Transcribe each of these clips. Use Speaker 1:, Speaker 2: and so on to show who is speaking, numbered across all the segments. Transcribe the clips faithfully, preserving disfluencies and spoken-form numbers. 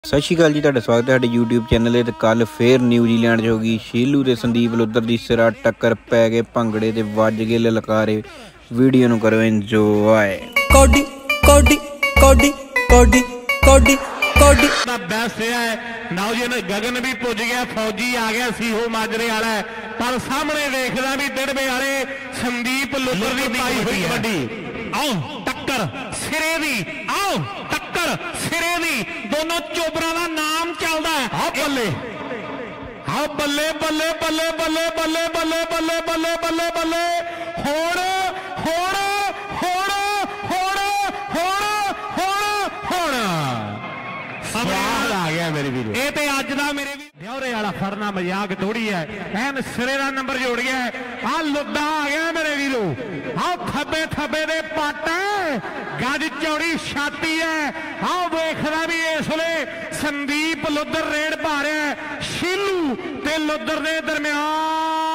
Speaker 1: सत श्री अकाल जी, तुहाडा स्वागत है साडे यूट्यूब चैनल ते कल फिर न्यूजीलैंड च होगी शीलू ते संदीप लुद्दर दी सिरा टक्कर पै गए भंगड़े ते वज गए ललकारे। वीडियो नूं करो इंजॉय।
Speaker 2: कोडी कोडी कोडी कोडी कोडी कोडी
Speaker 3: दा बेस्ट है नौजवान गगन भी पुज गया, फौजी आ गया सीहो माजरे वाला, पर सामने देखदा भी डिड़बे वाले संदीप लुद्दर दी पाई हुई कबड्डी। आओ टक्कर सिरे दी, आओ टक्कर सिरे दी, दोनों चोबरा का नाम चलदा है। आओ बल्ले, आओ बल्ले बल्ले बल्ले बल्ले बल्ले बल्ले बल्ले बल्ले बल्ले बल्ले होड़ होड़ होड़ होड़ होड़ होड़ होड़ स्वाद आ गया मेरे वीर। ये ते अज दा मेरे ड्योरे वाला फड़ना मजाक थोड़ी है, एन सिरे का नंबर जोड़ गया। आ लुद्दा आ गया मेरे वीरो, आओ थब्बे थब्बे दे पट गज चौड़ी छाती है। आओ देखदा भी इस वे संदीप लुद्दर रेड पा रहा है शीलू ते लुद्दर दे दरम्यान।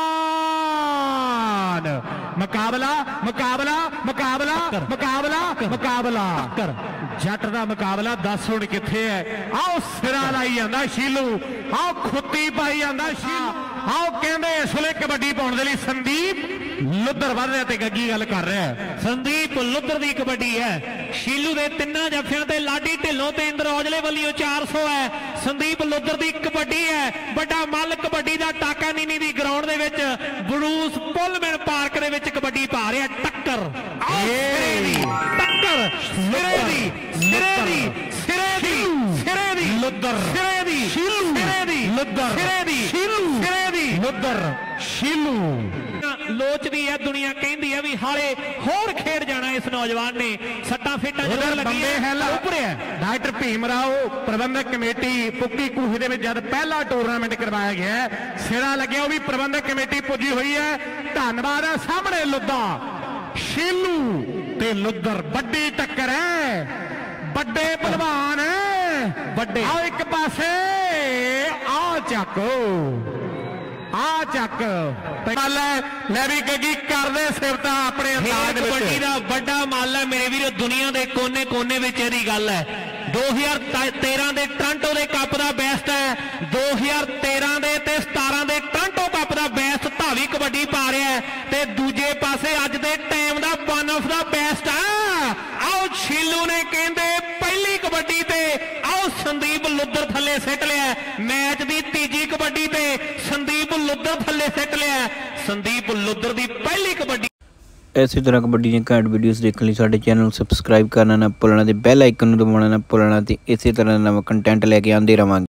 Speaker 3: मुकाबला मुकाबला मुकाबला मुकाबला मुकाबला जट का मुकाबला दस हुण किथे है। आओ सिरा लाई जांदा शीलू, आओ खुत्ती पाई जांदा शीलू। आओ कहंदे इस वेले कबड्डी पाउण दे लई संदीप लुद्दर वध रहा ते गग्गी गल कर रहा है।
Speaker 4: संदीप लुद्दर दी कबड्डी है, शीलू दे तिन्ना जफियां ते लाडी ढिल्लों ते इंद्र औजले वल्लियों चार सौ है। संदीप लुद्दर दी कबड्डी है, बड़ा मल कबड्डी दा टाका नीनी दी ग्राउंड दे विच ब्रूस पुलमैन पार्क दे विच कबड्डी पा रहा है। टक्कर सिरे दी, टक्कर सिरे दी सिरे दी सिरे दी सिरे दी लुद्दर सिरे दी सिरे दी लुद्दर सिरे दी सिरे दी लुद्दर शीलू। लोचदी है दुनिया, कहती है भी हाले होर खेड जाना इस नौजवान ने। सट्टा फिटा
Speaker 3: डॉक्टर भीम राव प्रबंधक कमेटी पुक्की कूही दे विच जद पहला टूरनामेंट करवाया गया है, सिरा लग्या वो भी प्रबंधक कमेटी पुजी हुई है। धन्यवाद है। सामने लुद्दा शीलू ते लुद्दर, बड़ी टक्कर है, बड़े पहलवान है बड़े। आओ एक पासे आ चको आ चक मैं भी गगी कर दे सिफत अपने अंदाज
Speaker 4: कबड्डी का बड़ा मल है मेरे वीर। दुनिया के कोने कोने में यही गल है। दो हजार तेरह के टोरंटो के कप का बेस्ट है, दो हजार तेरह के सतारह के टोरंटो कप का बेस्ट धावी कबड्डी पा रहा है, ते दूजे पासे अज के टाइम का वन ऑफ द बेस्ट है। आओ शीलू ने कहते पहली कबड्डी ते आओ संदीप लुद्दर थले सिट लिया। मैच की तीजी कबड्डी ते संदीप लुद्दर थले सिट लिया। संदीप लुद्दर की पहली कबड्डी।
Speaker 1: इसी तरह कबड्डी दी घैंट वीडियोस देखने साडे चैनल सबसक्राइब करना ना भुलना ते बैल आइकन नूं दबाउणा ना भुलना ते इसी तरह नवां कंटेंट लैके आंदे रहांगे।